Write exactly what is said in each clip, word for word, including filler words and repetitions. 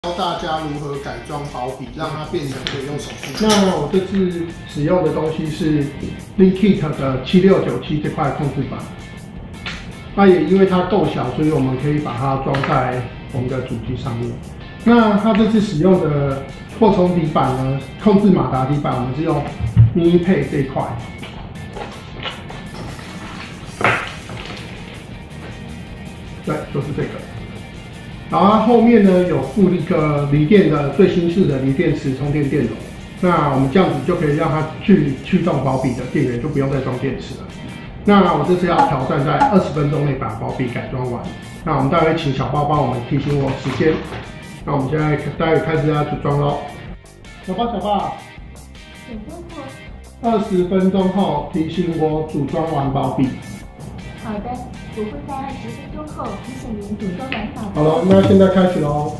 教大家如何改装薄笔，让它变成可以用手触。 那我这次使用的东西是 Linkit 的七六九七这块控制板。那也因为它够小，所以我们可以把它装在我们的主机上面。那它这次使用的扩充底板呢，控制马达底板，我们是用 Mini Pay 这一块。对，就是这个。然后它后面呢有附一个锂电的最新式的锂电池充电电容。那我们这样子就可以让它去驱动薄笔的电源，就不用再装电池了。那我这次要挑战在二十分钟内把薄笔改装完。那我们待会请小包帮我们提醒我时间。那我们现在待会开始要组装喽。小包，小包，二十分钟后提醒我组装完薄笔。 好的，我会在二十分钟后提醒您组装完好。 好了，那现在开始喽。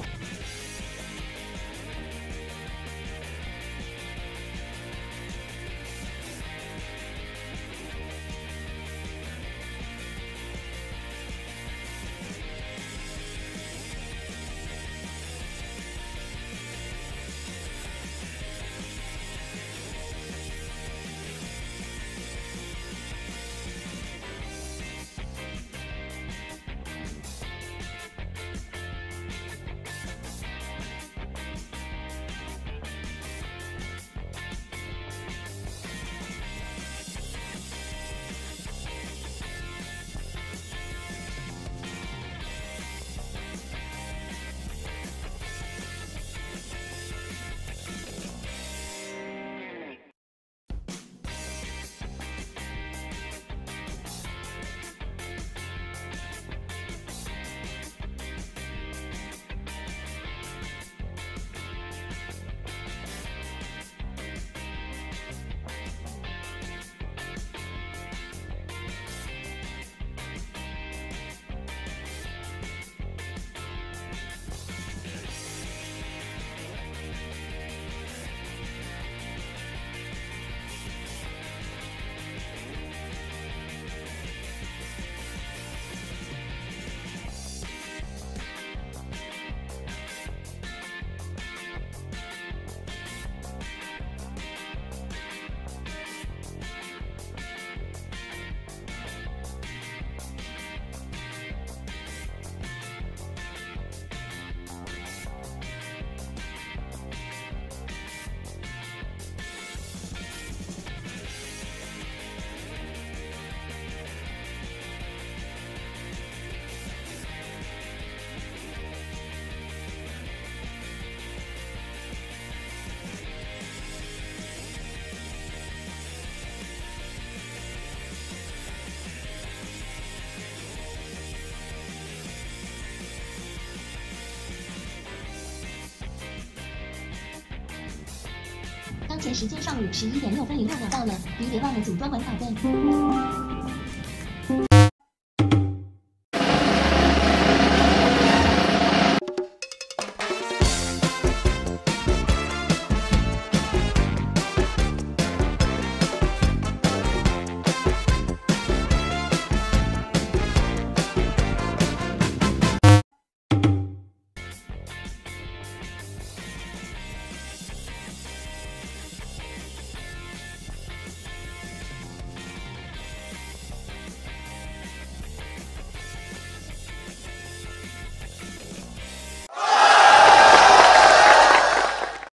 当前时间上午十一点六分零六秒到了，您别忘了组装完宝贝。